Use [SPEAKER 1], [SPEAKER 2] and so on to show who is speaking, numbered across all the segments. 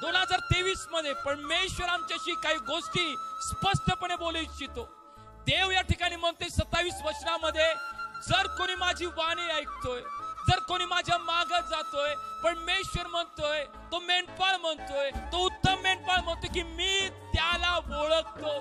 [SPEAKER 1] 2023 मध्ये परमेश्वर आमच्याशी काही गोष्टी स्पष्टपणे बोलू इच्छितो. देव या ठिकाणी म्हणते 27 वचनामध्ये, जर कोणी माझी वाणी ऐकतोय, जर कोणी माझ्या मागे जातोय, परमेश्वर म्हणतोय, तो मेंढपाळ म्हणतोय, तो उत्तम मेंढपाळ म्हणतोय की मी त्याला ओळखतो,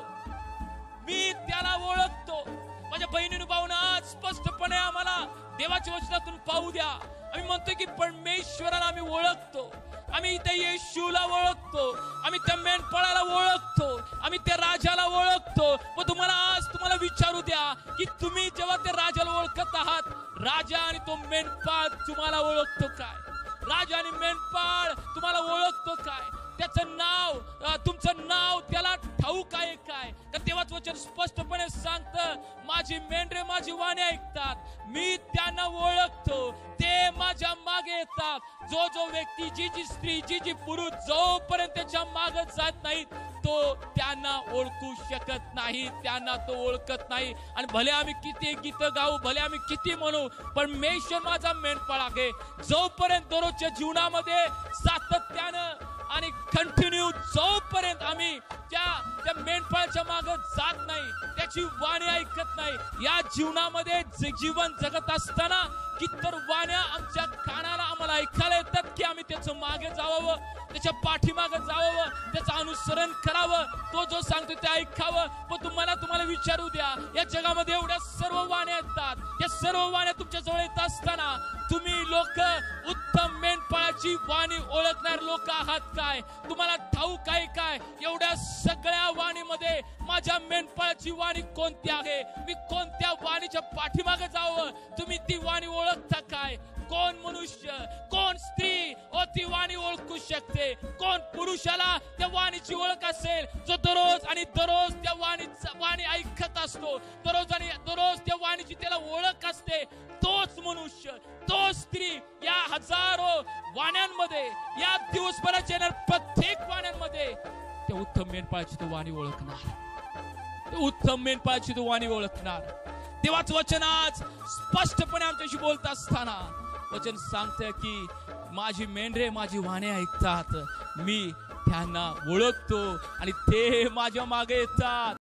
[SPEAKER 1] मी त्याला ओळखतो. माझ्या बहिणीने भाऊना आज स्पष्टपणे आम्हाला देवाच्या वचनातून पाहू द्या. आम्ही म्हणतोय की परमेश्वराला आम्ही ओळखतो, आम्ही त्या येशूला ओळखतो, आम्ही त्या मेंढपाळाला ओळखतो, आम्ही त्या राजाला ओळखतो. व तुम्हाला विचारू द्या की तुम्ही जेव्हा त्या राजाला ओळखत आहात, राजा आणि तो मेंढपाळ तुम्हाला ओळखतो काय? राजा आणि मेंढपाळ तुम्हाला ओळखतो काय? त्याचं नाव, तुमचं नाव त्याला ठाऊक आहे काय? तर देवाचं वचन स्पष्टपणे सांगतं, माझी मेंढरे माझी वाणी ऐकतात, मी त्यांना ओळखतो, ते माझ्या मागे येतात. जो व्यक्ती, जी स्त्री, जी पुरुष जोपर्यंत त्याच्या मागे जात नाहीत, तो त्यांना ओळखू शकत नाही, त्यांना तो ओळखत नाही. आणि भले आम्ही किती गीत गाऊ, भले आम्ही किती म्हणू, परमेश्वर माझा मेंढपाळ आहे. जोपर्यंत दररोजच्या जीवनामध्ये सातत्यानं आणि कंटिन्यू जोपर्यंत आम्ही त्या मेंढपाळाच्या मागे जात नाही, त्याची वाणी ऐकत नाही, या जीवनामध्ये जीवन जगत असताना कितीतर वाण्या आमच्या कानाला आम्हाला ऐकायला येतात की आम्ही त्याचं मागे जावं, त्याच्या पाठीमागे जावं, त्याचं अनुसरण करावं, तो जो सांगतो ते ऐकावं. पण तुम्हाला विचारू द्या, या जगामध्ये एवढ्या सर्व वाण्या येतात, या सर्व वाण्या तुमच्या जवळ येत असताना तुम्ही लोक उत्तम मेंढपाळाची वाणी ओळखणार लोक आहात काय? तुम्हाला ठाऊक आहे काय एवढ्या सगळ्या वाणीमध्ये माझ्या मेंढपाळाची वाणी कोणती आहे? मी कोणत्या वाणीच्या पाठीमागे जावं? तुम्ही ती वाणी ओळखता काय? कोण मनुष्य, कोण स्त्री ती वाणी ओळखू शकते? कोण पुरुषाला त्या वाणीची ओळख असेल, जो दररोज आणि दररोज त्या वाणी ऐकत असतो, दररोज त्या वाणीची त्याला ओळख असते? तोच मनुष्य, तो स्त्री या हजारो वाण्यांमध्ये, या दिवसभराच्या येणार प्रत्येक वाण्यांमध्ये त्या उत्तम मेंढपाळाची तो वाणी ओळखणार, ते उत्तम मेंढपाळाची तो वाणी ओळखणार. देवाचं वचन आज स्पष्टपणे आमच्याशी बोलत असताना वचन सांगते की माझी मेंढरे माझी वाणी ऐकतात, मी त्यांना ओळखतो आणि ते माझ्या मागे येतात.